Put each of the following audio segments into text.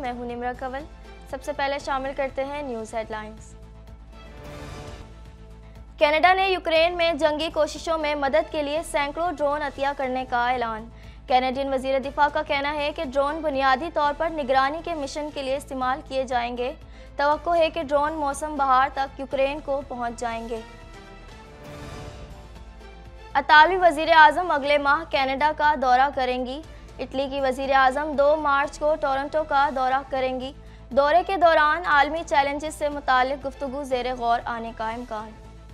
मैं हूं निम्रा कंवल। सबसे पहले शामिल करते हैं न्यूज़ हेडलाइंस। कनाडा ने यूक्रेन में जंगी कोशिशों में मदद के लिए सैकड़ों ड्रोन अतिया करने का ऐलान। कैनेडियन वजीर दिफा का कहना है कि ड्रोन बुनियादी तौर पर निगरानी के मिशन के लिए इस्तेमाल किए जाएंगे। तवक्को है कि ड्रोन मौसम बहार तक यूक्रेन को पहुंच जाएंगे। इतालवी वजीर आज़म अगले माह कनाडा का दौरा करेंगी। इटली की वजीर आज़म 2 मार्च को टोरंटो का दौरा करेंगी। दौरे के दौरान आलमी चैलेंजेस से मुतालिक गुफ्तगू ज़ेर गौर आने का इम्कान।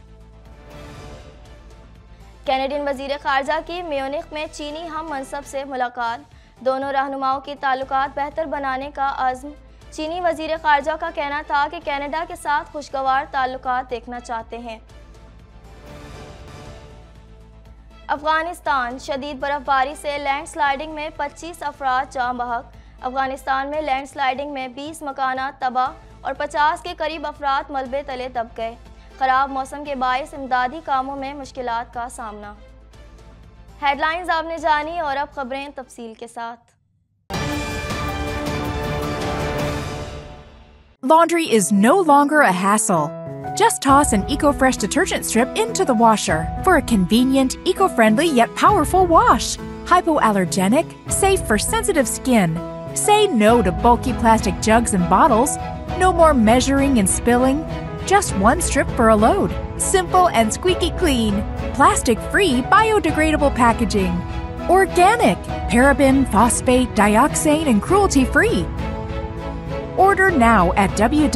कैनेडियन वजीर खारजा की म्यूनिख में चीनी हम मनसब से मुलाकात। दोनों रहनुमाओं की ताल्लुकात बेहतर बनाने का अज़्म। चीनी वजीर खारजा का कहना था कि कनाडा के साथ खुशगवार ताल्लुकात देखना चाहते हैं। अफगानिस्तान शदीद बर्फबारी से लैंडस्लाइडिंग में 25 अफराद जाँ बहक। अफगानिस्तान में लैंडस्लाइडिंग में 20 मकानात तबाह और 50 के करीब अफराद मलबे तले दब गए। खराब मौसम के बायस इमदादी कामों में मुश्किलात का सामना। हेडलाइंस आपने जानी और अब खबरें तफसील के साथ। Laundry is no longer a hassle. Just toss an EcoFresh detergent strip into the washer for a convenient, eco-friendly yet powerful wash. Hypoallergenic, safe for sensitive skin. Say no to bulky plastic jugs and bottles. No more measuring and spilling. Just one strip for a load. Simple and squeaky clean. Plastic-free, biodegradable packaging. Organic, paraben, phosphate, dioxane, and cruelty-free. Order now at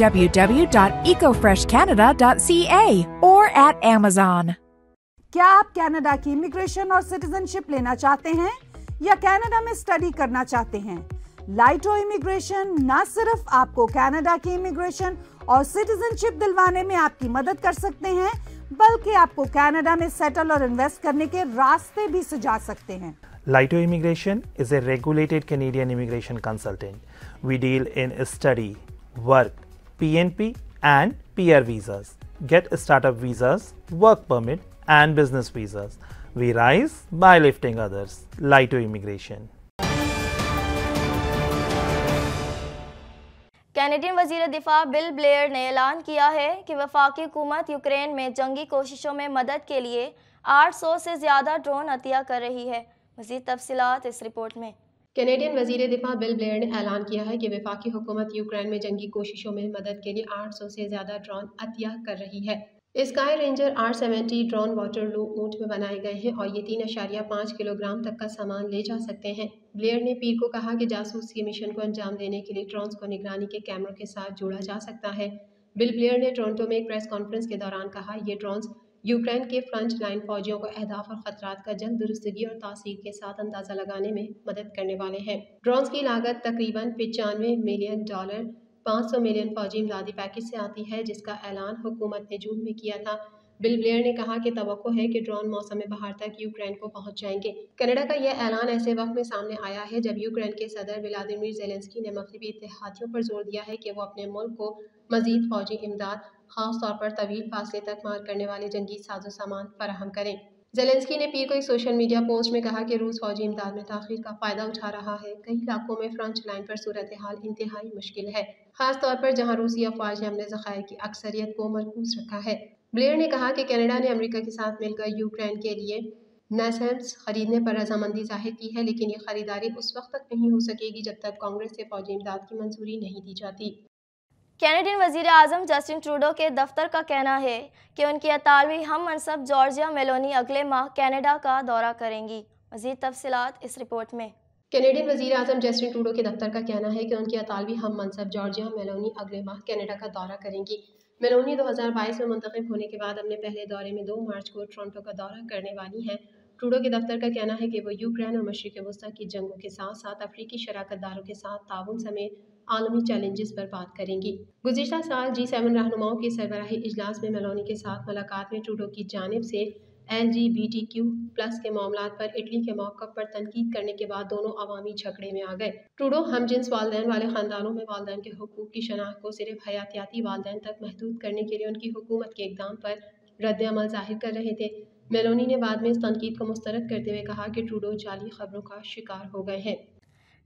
www.ecofreshcanada.ca or at Amazon. क्या आप Canada की immigration और citizenship लेना चाहते हैं या Canada में study करना चाहते हैं? लाइटो इमिग्रेशन न सिर्फ आपको कनाडा की इमिग्रेशन और सिटीजनशिप दिलवाने में आपकी मदद कर सकते हैं, बल्कि आपको कनाडा में सेटल और इन्वेस्ट करने के रास्ते भी सुझा सकते हैं। Laito Immigration is a regulated Canadian immigration consultant. We deal in study, work, PNP and PR visas. Get startup visas, work permit and business visas. We rise by lifting others. Laito Immigration. Canadian वजीर दिफा bill Blair ने ऐलान किया है कि वफाकी हुकूमत Ukraine में जंगी कोशिशों में मदद के लिए 800 से ज़्यादा ड्रोन अतिया कर रही है। मज़ीद तफसीलात इस रिपोर्ट में। कैनेडियन वजीर दिफा बिल ब्लेयर ने ऐलान किया है कि वफाकी हुकूमत यूक्रेन में जंगी कोशिशों में मदद के लिए 800 से ज़्यादा ड्रोन अतिया कर रही है। Sky ranger R70 drone Waterloo ऊँट में बनाए गए हैं और ये 3.5 किलोग्राम तक का सामान ले जा सकते हैं। ब्लेयर ने पीर को कहा कि जासूसी मिशन को अंजाम देने के लिए ड्रोन्स को निगरानी के कैमरों के साथ जोड़ा जा सकता है। बिल ब्लेयर ने टोरंटो में एक प्रेस कॉन्फ्रेंस के दौरान कहा, ये ड्रोन्स यूक्रेन के फ्रंट लाइन फौजियों को अहदाफ और खतरात का जल्द दुरुस्तगी और तासीर के साथ अंदाजा लगाने में मदद करने वाले हैं। ड्रोन्स की लागत तकरीबन $95 मिलियन, 500 मिलियन फौजी इमदादी पैकेज से आती है, जिसका ऐलान हुकूमत ने जून में किया था। बिल ब्लेयर ने कहा कि तवक्को है कि ड्रोन मौसम बहार तक यूक्रेन को पहुंच जाएंगे। कनाडा का यह ऐलान ऐसे वक्त में सामने आया है जब यूक्रेन के सदर व्लादिमीर ज़ेलेंस्की ने मगरबी इत्तेहादियों पर जोर दिया है कि वो अपने मुल्क को मजीद फौजी इमदाद, खास तौर पर तवील फासले तक मार करने वाले जंगी साजो सामान फराहम करें। ज़ेलेंस्की ने पीर को एक सोशल मीडिया पोस्ट में कहा कि रूस फौजी इमदाद में ताख़ीर का फ़ायदा उठा रहा है। कई इलाकों में फ्रंट लाइन पर सूरत हाल इंतहाई मुश्किल है, खास तौर पर जहां रूसी अफवाज ने अपने ज़खायर की अक्सरियत को मरकूज रखा है। ब्लेयर ने कहा कि कनाडा ने अमेरिका के साथ मिलकर यूक्रेन के लिए नैसेम्स खरीदने पर रजामंदी जाहिर की है, लेकिन ये खरीदारी उस वक्त तक नहीं हो सकेगी जब तक कांग्रेस से फौजी इमदाद की मंजूरी नहीं दी जाती। कैनेडियन वजीर आज़म जस्टिन ट्रूडो के दफ्तर का कहना है कि उनकी इतालवी हम मनसब जॉर्जिया मेलोनी अगले माह कनाडा का दौरा करेंगी। मज़ीद तफसीलात इस रिपोर्ट में। कैनेडियन वजीर आज़म जस्टिन ट्रूडो के दफ्तर का कहना है कि उनकी इतालवी हम मनसब जॉर्जिया मेलोनी अगले माह कनाडा का दौरा करेंगी। मेलोनी 2022 में मुंतखब होने के बाद अपने पहले दौरे में 2 मार्च को टोरंटो का दौरा करने वाली हैं। ट्रूडो के दफ्तर का कहना है कि वो यूक्रेन और मशरिक़ वस्ती की जंगों के साथ साथ अफ्रीकी शराकतदारों के साथ ताउन समेत आलमी चैलेंजेस पर बात करेंगी। गुज़िश्ता साल G7 रहनुमाओं के सरबराही इजलास में मेलोनी के साथ मुलाकात में ट्रूडो की जानिब से LGBTQ+ के मामलात पर इटली के मौक़िफ़ पर तनकीद करने के बाद दोनों अवामी झगड़े में आ गए। ट्रूडो हमजिन्स वालिदैन वाले ख़ानदानों में वालिदैन के हुकूक़ की शनाख्त को सिर्फ हयातियाती वालिदैन तक महदूद करने के लिए उनकी हुकूमत के इक़दाम पर रद्द-ए-अमल ज़ाहिर कर रहे थे। मेलोनी ने बाद में इस तनकीद को मुस्तरद करते हुए कहा कि ट्रूडो जाली खबरों का शिकार हो गए हैं।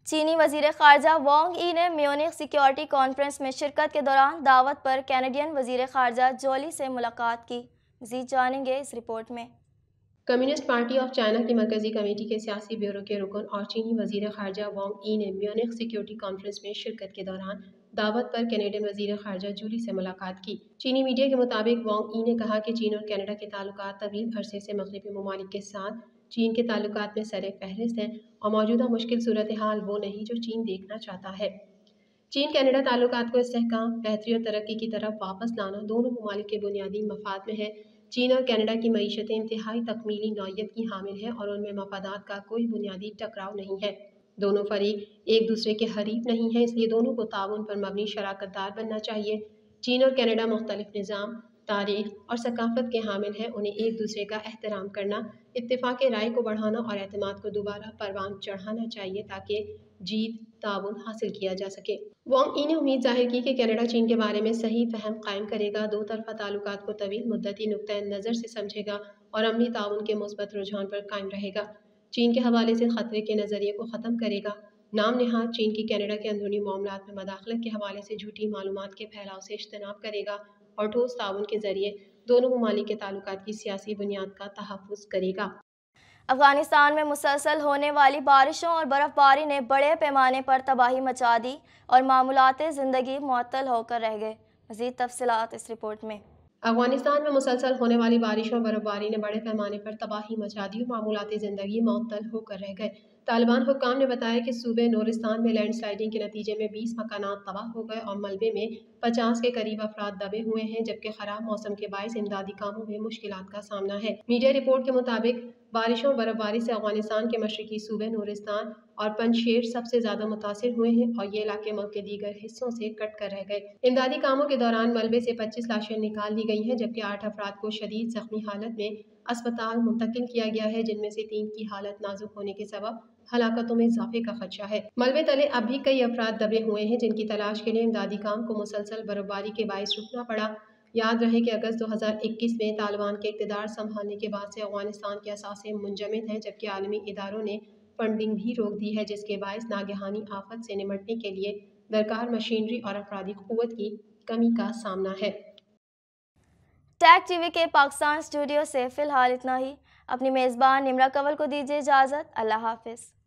चीनी वजीर खारजा वांग यी ने म्यूनिख सिक्योरिटी कॉन्फ्रेंस में शिरकत के दौरान दावत पर कैनेडियन वजीर खारजा जोली से मुलाकात की। मज़ीद जानेंगे इस रिपोर्ट में। कम्युनिस्ट पार्टी ऑफ चाइना की मरकजी कमेटी के सियासी ब्यूरो के रुकन और चीनी वजीर खारजा वांग यी ने म्यूनिख सिक्योरिटी कॉन्फ्रेंस में शिरकत के दौरान दावत पर कैनेडियन वजीर खारजा जूली से मुलाकात की। चीनी मीडिया के मुताबिक वांग यी ने कहा कि चीन और कनाडा के ताल्लुकात तवील अरसे से मगरबी ममालिक के साथ चीन के ताल्लुकात में सरे फहरिस्त हैं और मौजूदा मुश्किल सूरत हाल वो नहीं जो चीन देखना चाहता है। चीन कनाडा ताल्लुकात को इस्तेहकाम, बेहतरी और तरक्की की तरफ वापस लाना दोनों ममालिक के बुनियादी मफाद में है। चीन और कनाडा की मईशतें इंतहाई तकमीली नौयत की हामिल हैं और उनमें मफादात का कोई बुनियादी टकराव नहीं है। दोनों फरीक एक दूसरे के हरीफ नहीं हैं, इसलिए दोनों को ताउन पर मबनी शराकतदार बनना चाहिए। चीन और कनाडा मुख्तलिफ निज़ाम, तारीख और सकाफत के हामिल हैं। उन्हें एक दूसरे का एहतराम करना, इत्तेफाक राय को बढ़ाना और एतमाद को दोबारा परवान चढ़ाना चाहिए ताकि जीत ताउन हासिल किया जा सके। वांग यी ने उम्मीद जाहिर की कि कनाडा चीन के बारे में सही फहम कायम करेगा, दो तरफा ताल्लुकात को तवील मुद्दती नुक्ता नज़र से समझेगा और अमली ताउन के मुस्बत रुझान पर कायम रहेगा। चीन के हवाले से खतरे के नज़रिए को ख़त्म करेगा। नाम नहाद चीन की कनाडा के अंदरूनी मामलात में मदाखलत के हवाले से झूठी मालूमात के फैलाव से इज्तनाब करेगा और ठोस ताउन के जरिए दोनों ममालिक के ताल्लुकात की सियासी बुनियाद का तहफ़्फ़ुज़ करेगा। अफगानिस्तान में मुसलसल होने वाली बारिशों और बर्फबारी ने बड़े पैमाने पर तबाही मचा दी और मामूलात ज़िंदगी मुअत्तल होकर रह गए। मज़ीद तफसीलात इस रिपोर्ट में। अफगानिस्तान में मुसलसल होने वाली बारिशों और बर्फबारी ने बड़े पैमाने पर तबाही मचा दी और मामूलात ज़िंदगी मुअत्तल होकर रह गए। तालिबान हुक्काम ने बताया कि सूबे नूरिस्तान में लैंडस्लाइडिंग के नतीजे में 20 मकानात तबाह हो गए और मलबे में 50 के करीब अफराद दबे हुए हैं, जबकि खराब मौसम के बायस इमदादी कामों में मुश्किलात का सामना है। मीडिया रिपोर्ट के मुताबिक बारिशों और बर्फबारी से अफगानिस्तान के मशरकी सूबे नूरिस्तान और पंजशेर सबसे ज्यादा मुतासिर हुए हैं और ये इलाके मुल्क के दीगर हिस्सों से कट कर रह गए। इमदादी कामों के दौरान मलबे से 25 लाशें निकाल ली गई हैं, जबकि 8 अफराद को शदीद जख्मी हालत में अस्पताल मुंतकिल किया गया है, जिनमें से 3 की हालत नाजुक होने के सबब हलाकतों में इजाफे का खदशा है। मलबे तले अब भी कई अफराद दबे हुए हैं, जिनकी तलाश के लिए इमदादी काम को मुसलसल बर्फबारी के बायस रुकना पड़ा। याद रहे कि अगस्त 2021 में तालिबान के इक़्तिदार संभालने के बाद से अफगानिस्तान के असासे मुंजमद हैं, जबकि आलमी इदारों ने फंडिंग भी रोक दी है, जिसके बायस नागहानी आफत से निमटने के लिए दरकार मशीनरी और अफरादी क़ुव्वत की कमी का सामना है। टैग टीवी के पाकिस्तान स्टूडियो से फ़िलहाल इतना ही। अपनी मेज़बान निम्रा कंवल को दीजिए इजाज़त। अल्लाह हाफ़िज़।